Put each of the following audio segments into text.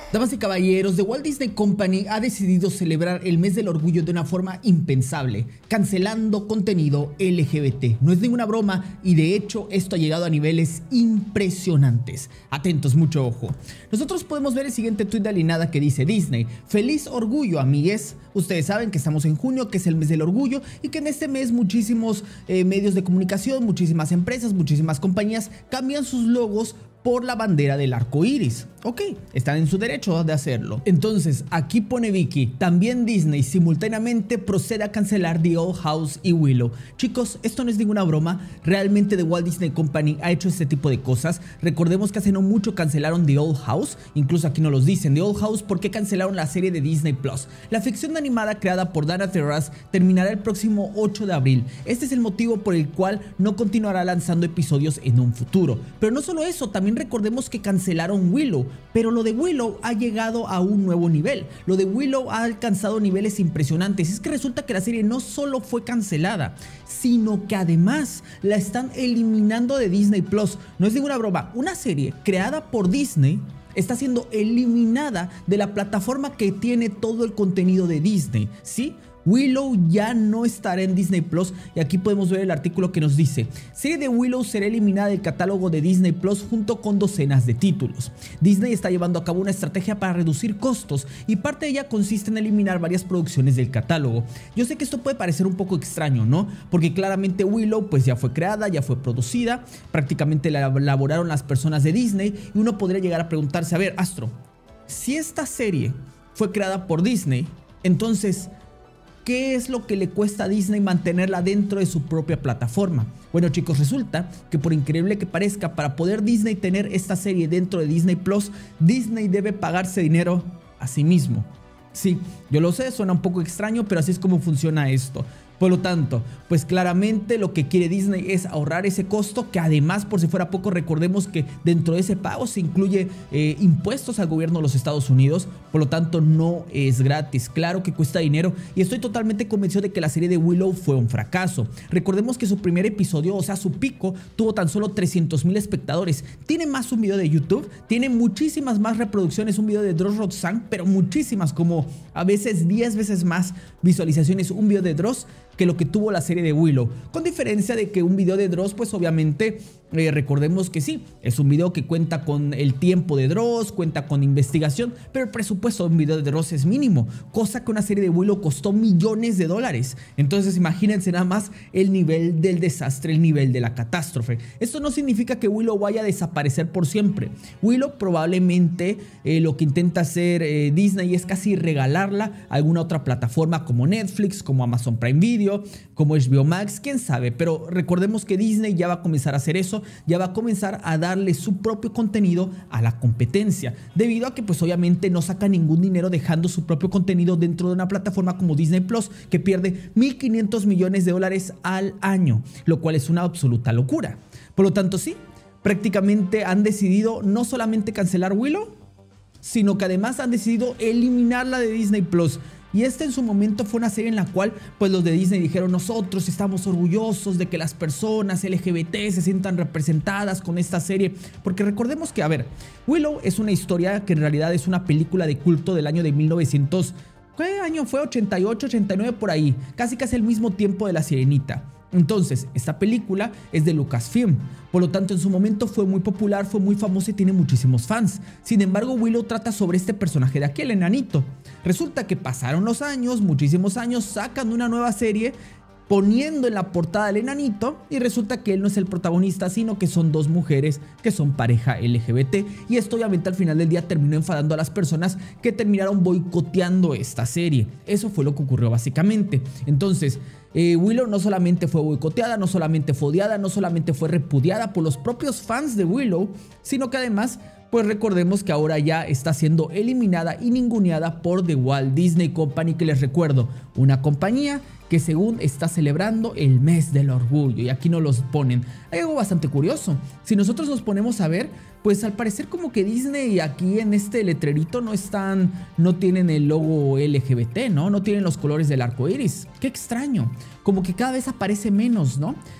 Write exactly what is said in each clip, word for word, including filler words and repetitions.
Damas y caballeros, The Walt Disney Company ha decidido celebrar el mes del orgullo de una forma impensable, cancelando contenido L G B T. No es ninguna broma y de hecho esto ha llegado a niveles impresionantes. Atentos, mucho ojo. Nosotros podemos ver el siguiente tuit de Alinada que dice: Disney, feliz orgullo, amigues. Ustedes saben que estamos en junio, que es el mes del orgullo y que en este mes muchísimos eh, medios de comunicación, muchísimas empresas, muchísimas compañías cambian sus logos por la bandera del arco iris. Ok, están en su derecho de hacerlo. Entonces, aquí pone Vicky, también Disney simultáneamente procede a cancelar The Old House y Willow. Chicos, esto no es ninguna broma, realmente The Walt Disney Company ha hecho este tipo de cosas. Recordemos que hace no mucho cancelaron The Old House, incluso aquí nos los dicen, The Old House, porque cancelaron la serie de Disney Plus. La ficción animada creada por Dana Terrace terminará el próximo ocho de abril. Este es el motivo por el cual no continuará lanzando episodios en un futuro. Pero no solo eso, también recordemos que cancelaron Willow, pero lo de Willow ha llegado a un nuevo nivel. Lo de Willow ha alcanzado niveles impresionantes. Es que resulta que la serie no solo fue cancelada, sino que además la están eliminando de Disney Plus. No es ninguna broma, una serie creada por Disney está siendo eliminada de la plataforma que tiene todo el contenido de Disney, ¿sí? Willow ya no estará en Disney Plus y aquí podemos ver el artículo que nos dice: serie de Willow será eliminada del catálogo de Disney Plus junto con docenas de títulos. Disney está llevando a cabo una estrategia para reducir costos y parte de ella consiste en eliminar varias producciones del catálogo. Yo sé que esto puede parecer un poco extraño, ¿no? Porque claramente Willow pues ya fue creada, ya fue producida, prácticamente la elaboraron las personas de Disney y uno podría llegar a preguntarse: a ver, Astro, si esta serie fue creada por Disney, entonces ¿qué es lo que le cuesta a Disney mantenerla dentro de su propia plataforma? Bueno, chicos, resulta que por increíble que parezca, para poder Disney tener esta serie dentro de Disney Plus, Disney debe pagarse dinero a sí mismo. Sí, yo lo sé, suena un poco extraño, pero así es como funciona esto. Por lo tanto, pues claramente lo que quiere Disney es ahorrar ese costo, que además, por si fuera poco, recordemos que dentro de ese pago se incluye eh, impuestos al gobierno de los Estados Unidos. Por lo tanto, no es gratis, claro que cuesta dinero y estoy totalmente convencido de que la serie de Willow fue un fracaso. Recordemos que su primer episodio, o sea su pico, tuvo tan solo trescientos mil espectadores. Tiene más un video de YouTube, tiene muchísimas más reproducciones, un video de Dross Roxanne, pero muchísimas, como a veces diez veces más visualizaciones un video de Dross que lo que tuvo la serie de Willow, con diferencia de que un video de Dross pues obviamente eh, recordemos que sí, es un video que cuenta con el tiempo de Dross, cuenta con investigación, pero el presupuesto de un video de Dross es mínimo, cosa que una serie de Willow costó millones de dólares. Entonces imagínense nada más el nivel del desastre, el nivel de la catástrofe. Esto no significa que Willow vaya a desaparecer por siempre. Willow probablemente eh, lo que intenta hacer eh, Disney es casi regalarla a alguna otra plataforma como Netflix, como Amazon Prime Video, como H B O Max, quién sabe, pero recordemos que Disney ya va a comenzar a hacer eso, ya va a comenzar a darle su propio contenido a la competencia, debido a que pues obviamente no saca ningún dinero dejando su propio contenido dentro de una plataforma como Disney Plus, que pierde mil quinientos millones de dólares al año, lo cual es una absoluta locura. Por lo tanto, sí, prácticamente han decidido no solamente cancelar Willow, sino que además han decidido eliminarla de Disney Plus. Y esta en su momento fue una serie en la cual pues los de Disney dijeron: nosotros estamos orgullosos de que las personas L G B T se sientan representadas con esta serie. Porque recordemos que, a ver, Willow es una historia que en realidad es una película de culto del año de mil novecientos, ¿qué año fue? ochenta y ocho, ochenta y nueve, por ahí, casi casi el mismo tiempo de La Sirenita. Entonces, esta película es de Lucasfilm, por lo tanto en su momento fue muy popular, fue muy famosa y tiene muchísimos fans. Sin embargo, Willow trata sobre este personaje de aquí, el enanito. Resulta que pasaron los años, muchísimos años, sacan una nueva serie poniendo en la portada al enanito y resulta que él no es el protagonista, sino que son dos mujeres que son pareja L G B T, y esto obviamente al final del día terminó enfadando a las personas que terminaron boicoteando esta serie. Eso fue lo que ocurrió básicamente. Entonces eh, Willow no solamente fue boicoteada, no solamente fue odiada, no solamente fue repudiada por los propios fans de Willow, sino que además pues recordemos que ahora ya está siendo eliminada y ninguneada por The Walt Disney Company, que les recuerdo, una compañía que según está celebrando el mes del orgullo, y aquí nos los ponen. Hay algo bastante curioso, si nosotros nos ponemos a ver, pues al parecer como que Disney aquí en este letrerito no están, no tienen el logo L G B T, ¿no? No tienen los colores del arco iris. Qué extraño, como que cada vez aparece menos, ¿no?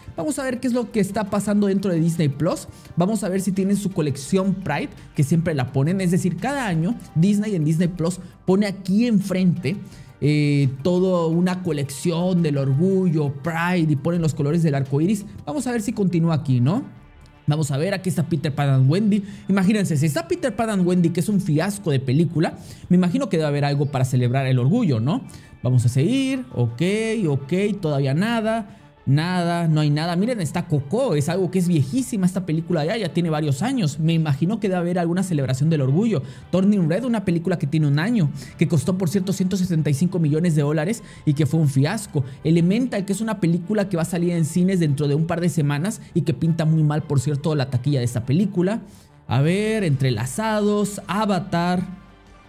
Vamos a ver qué es lo que está pasando dentro de Disney Plus. Vamos a ver si tienen su colección Pride, que siempre la ponen. Es decir, cada año Disney en Disney Plus pone aquí enfrente eh, toda una colección del orgullo, Pride, y ponen los colores del arco iris. Vamos a ver si continúa aquí, ¿no? Vamos a ver, aquí está Peter Pan and Wendy. Imagínense, si está Peter Pan and Wendy, que es un fiasco de película, me imagino que debe haber algo para celebrar el orgullo, ¿no? Vamos a seguir, ok, ok, todavía nada, nada, no hay nada. Miren, está Coco, es algo que es viejísima esta película ya, ya tiene varios años. Me imagino que debe haber alguna celebración del orgullo. Turning Red, una película que tiene un año, que costó por cierto ciento sesenta y cinco millones de dólares y que fue un fiasco. Elemental, que es una película que va a salir en cines dentro de un par de semanas y que pinta muy mal, por cierto, la taquilla de esta película. A ver, Entrelazados, Avatar.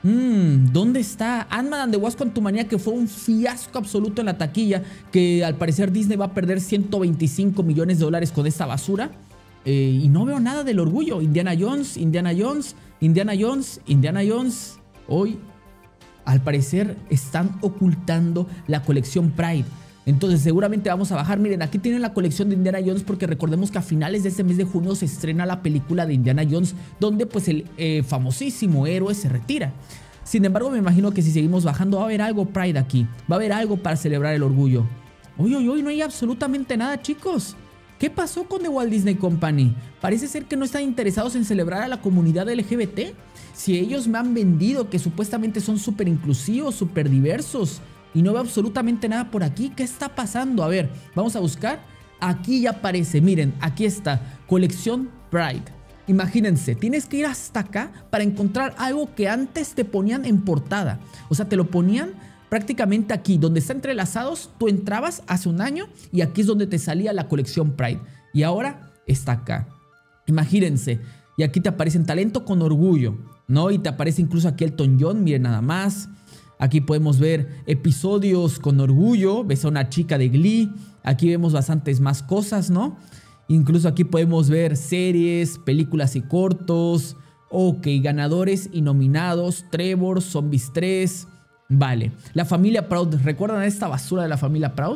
Mmm, ¿dónde está Ant-Man and the Wasp Quantumania, que fue un fiasco absoluto en la taquilla, que al parecer Disney va a perder ciento veinticinco millones de dólares con esta basura? Eh, y no veo nada del orgullo. Indiana Jones, Indiana Jones, Indiana Jones, Indiana Jones. Hoy, al parecer, están ocultando la colección Pride. Entonces seguramente vamos a bajar. Miren, aquí tienen la colección de Indiana Jones, porque recordemos que a finales de este mes de junio se estrena la película de Indiana Jones, donde pues el eh, famosísimo héroe se retira. Sin embargo, me imagino que si seguimos bajando va a haber algo Pride aquí, va a haber algo para celebrar el orgullo. Uy, uy, uy, no hay absolutamente nada, chicos. ¿Qué pasó con The Walt Disney Company? Parece ser que no están interesados en celebrar a la comunidad L G B T. Si ellos me han vendido que supuestamente son súper inclusivos, súper diversos, y no veo absolutamente nada por aquí. ¿Qué está pasando? A ver, vamos a buscar. Aquí ya aparece, miren, aquí está, colección Pride. Imagínense, tienes que ir hasta acá para encontrar algo que antes te ponían en portada. O sea, te lo ponían prácticamente aquí, donde está Entrelazados. Tú entrabas hace un año y aquí es donde te salía la colección Pride. Y ahora está acá. Imagínense, y aquí te aparecen Talento con Orgullo, ¿no? Y te aparece incluso aquí Elton John, miren nada más. Aquí podemos ver episodios con orgullo, ves a una chica de Glee, aquí vemos bastantes más cosas, ¿no? Incluso aquí podemos ver series, películas y cortos. Ok, ganadores y nominados, Trevor, Zombies tres, vale. La familia Proud, ¿recuerdan esta basura de la familia Proud?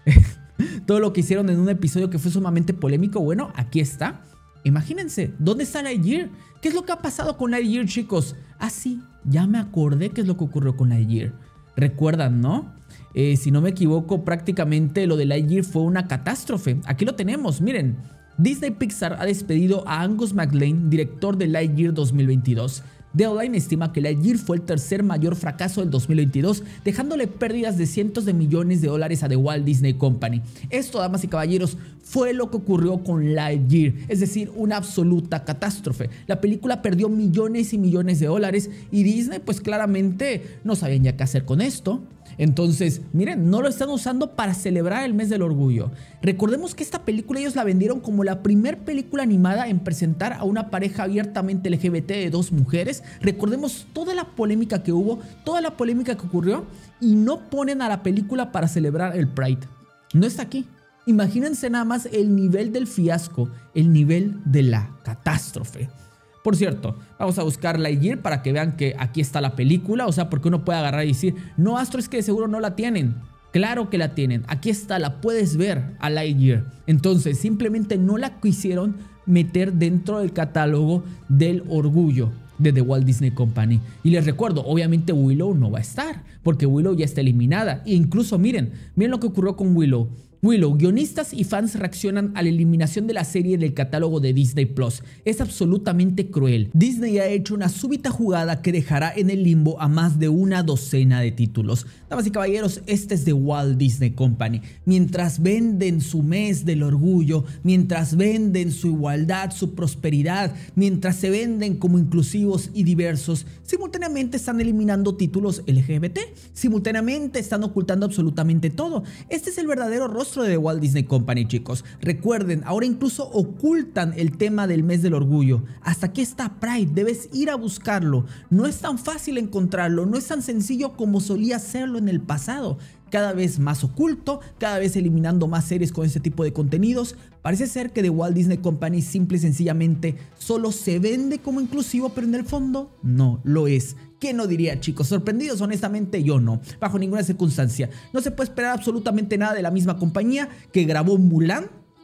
Todo lo que hicieron en un episodio que fue sumamente polémico, bueno, aquí está. Imagínense, ¿dónde está Lightyear? ¿Qué es lo que ha pasado con Lightyear, chicos? Ah, sí, ya me acordé qué es lo que ocurrió con Lightyear. ¿Recuerdan, no? Eh, si no me equivoco, prácticamente lo de Lightyear fue una catástrofe. Aquí lo tenemos, miren. Disney Pixar ha despedido a Angus MacLane, director de Lightyear dos mil veintidós. Deadline estima que Lightyear fue el tercer mayor fracaso del dos mil veintidós, dejándole pérdidas de cientos de millones de dólares a The Walt Disney Company. Esto, damas y caballeros, fue lo que ocurrió con Lightyear, es decir, una absoluta catástrofe. La película perdió millones y millones de dólares y Disney pues claramente no sabían ya qué hacer con esto. Entonces, miren, no lo están usando para celebrar el mes del orgullo. Recordemos que esta película ellos la vendieron como la primer película animada en presentar a una pareja abiertamente L G B T de dos mujeres. Recordemos toda la polémica que hubo, toda la polémica que ocurrió, y no ponen a la película para celebrar el Pride. No está aquí. Imagínense nada más el nivel del fiasco, el nivel de la catástrofe. Por cierto, vamos a buscar Lightyear para que vean que aquí está la película. O sea, porque uno puede agarrar y decir, no, Astro, es que de seguro no la tienen. Claro que la tienen. Aquí está, la puedes ver a Lightyear. Entonces, simplemente no la quisieron meter dentro del catálogo del orgullo de The Walt Disney Company. Y les recuerdo, obviamente Willow no va a estar, porque Willow ya está eliminada. E incluso miren, miren lo que ocurrió con Willow. Willow, guionistas y fans reaccionan a la eliminación de la serie del catálogo de Disney Plus. Es absolutamente cruel. Disney ha hecho una súbita jugada que dejará en el limbo a más de una docena de títulos. Damas y caballeros, este es The Walt Disney Company. Mientras venden su mes del orgullo, mientras venden su igualdad, su prosperidad, mientras se venden como inclusivos y diversos, simultáneamente están eliminando títulos L G B T. Simultáneamente están ocultando absolutamente todo. Este es el verdadero rostro de The Walt Disney Company, chicos. Recuerden, ahora incluso ocultan el tema del mes del orgullo. Hasta aquí está Pride, debes ir a buscarlo. No es tan fácil encontrarlo, no es tan sencillo como solía serlo en el pasado. Cada vez más oculto, cada vez eliminando más series con este tipo de contenidos. Parece ser que The Walt Disney Company simple y sencillamente solo se vende como inclusivo, pero en el fondo no lo es. ¿Qué no diría, chicos? ¿Sorprendidos? Honestamente yo no, bajo ninguna circunstancia. No se puede esperar absolutamente nada de la misma compañía que grabó Mulan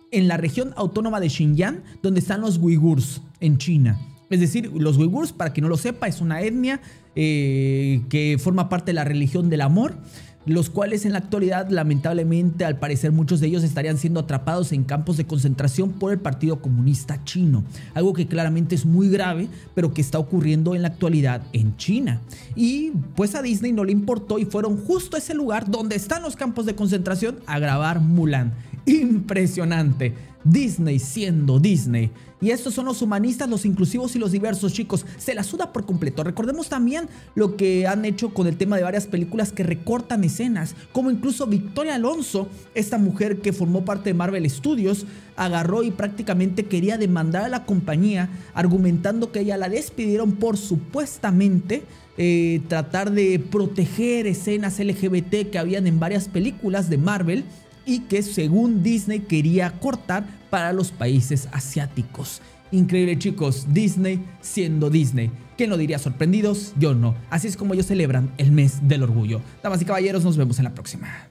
en la región autónoma de Xinjiang, donde están los uigurs en China. Es decir, los uigurs, para quien no lo sepa, es una etnia eh, que forma parte de la religión del amor, los cuales en la actualidad, lamentablemente, al parecer muchos de ellos estarían siendo atrapados en campos de concentración por el Partido Comunista Chino, algo que claramente es muy grave, pero que está ocurriendo en la actualidad en China. Y pues a Disney no le importó y fueron justo a ese lugar donde están los campos de concentración a grabar Mulan. Impresionante. Disney siendo Disney. Y estos son los humanistas, los inclusivos y los diversos, chicos. Se la suda por completo. Recordemos también lo que han hecho con el tema de varias películas que recortan escenas, como incluso Victoria Alonso, esta mujer que formó parte de Marvel Studios, agarró y prácticamente quería demandar a la compañía, argumentando que ella la despidieron por supuestamente eh, tratar de proteger escenas L G B T que habían en varias películas de Marvel, y que según Disney quería cortar para los países asiáticos. Increíble, chicos, Disney siendo Disney. ¿Quién lo diría? ¿Sorprendidos? Yo no. Así es como ellos celebran el mes del orgullo. Damas y caballeros, nos vemos en la próxima.